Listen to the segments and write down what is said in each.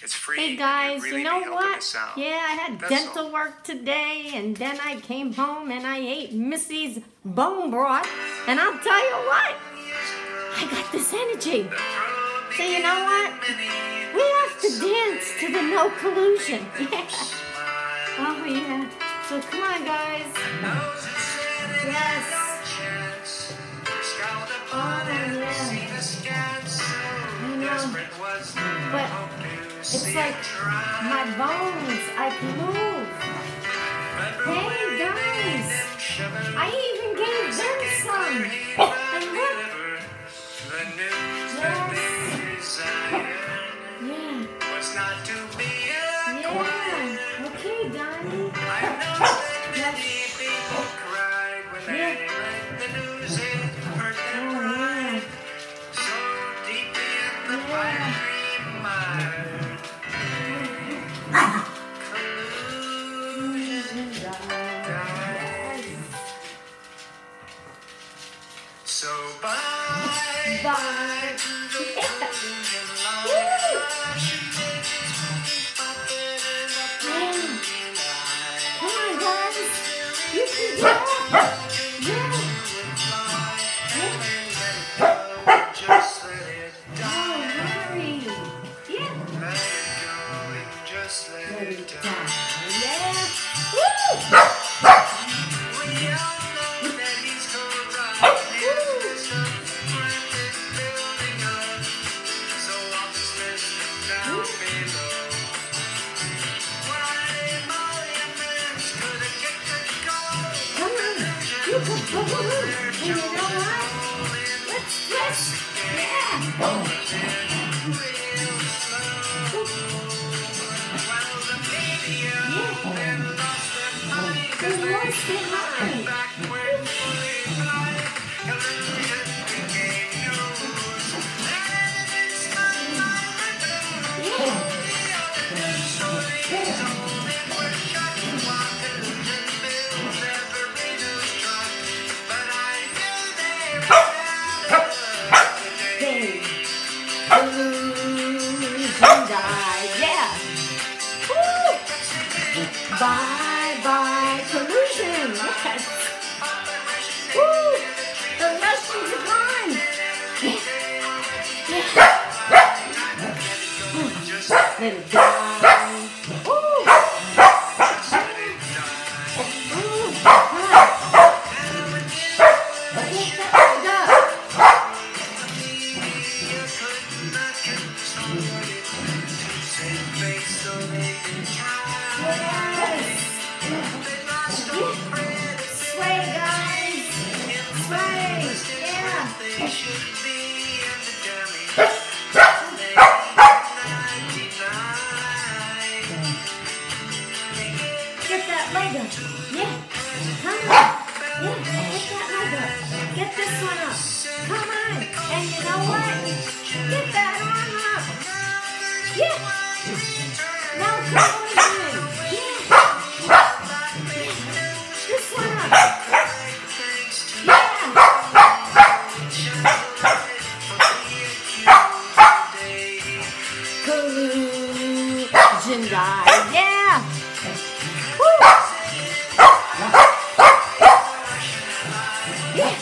It's free. Hey guys, really you know what? Yeah, I had dental all. work today, and then I came home and I ate Missy's bone broth, and I'll tell you what, I got this energy. So you know what? We have to dance to the No Collusion. Yeah. Oh yeah. So come on, guys. Yes. Oh yeah. But it's like my bones, I can move. Hey guys, I even gave them some. And look. Yes. Yeah. Okay, Donnie. Yes. Yeah. So bye. Bye. Come on, guys. You can do it. Yeah. Just let it die. Oh, hurry. Yeah. Let it go and just let it die. Yeah. Woo! We all know that he's cold right. Building up. So I'll just listen down below. Why all your friends could have kicked the goal. Come on. You can go. And you know what? Let's twist. Yeah. Well, the media then lost their money. We lost their mind. Back when fully blind, illusion became news. And it's not my return. Yeah. Stories only were shut while illusion builds every news truck. But I knew they were better today. Illusion died. Yeah. Woo! Bye bye collusion. Yes. Woo! The Russians are gone. Yeah. Let it die. Woo! Ooh. Come on. Get that leg up. Sway, guys. Sway. Yeah. Get that leg up. Yeah. Come on. Yeah. Get that leg up. Get this one up. Come on. And you know what? Get that arm up. Yeah. Now come on. Yeah. This one up. Yeah. Collusion died. Yeah. Woo. Yeah.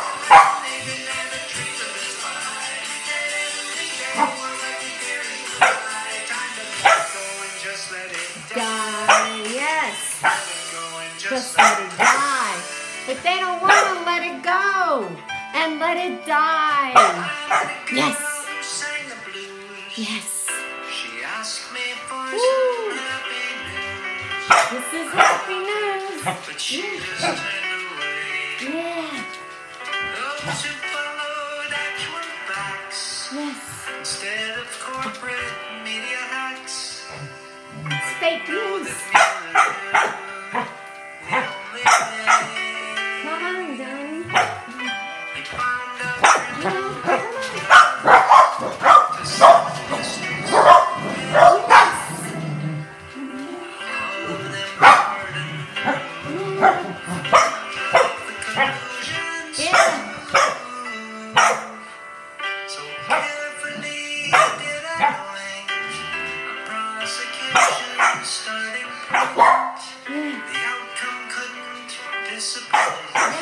Die. Yes. Just let it die. But they don't want to let it go. And let it die. Yes. Yes. She asked me for Woo. some happy news, This is happy news. but she just turned away. Yeah. Those who followed actual facts Yes. instead of corporate media hacks. It's fake news. Come on, Donnie. Come on. collusion starting point. The outcome couldn't disappoint.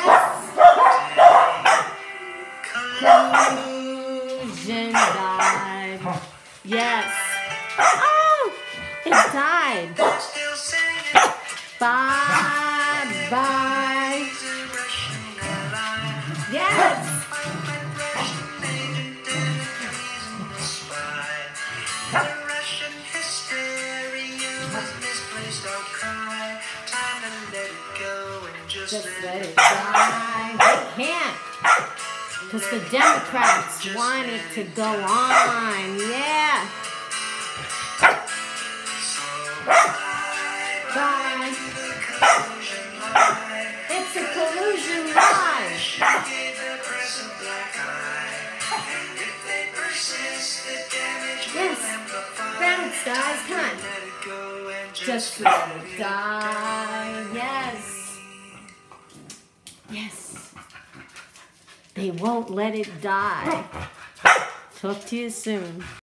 Collusion died. Yes. Oh, it died. Still singing. Bye bye. He's a Russian ally. Yes. Russian agent and he's a spy. The Russian hysteria was misplaced outcry. Time to let it go and just Just let let it it die. They can't. Because the Democrats want it to go on. Yeah. Bye. It's a collusion lie. give the press a black eye. And if they persist, the damage will Yes. amplify. Bounce, guys. Come on. Let it go and Just let it die. Yes. Yes. They won't let it die. Talk to you soon.